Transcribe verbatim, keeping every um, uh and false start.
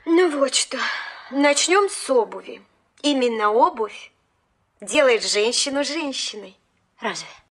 Ну вот что, начнем с обуви. Именно обувь делает женщину женщиной. Разве?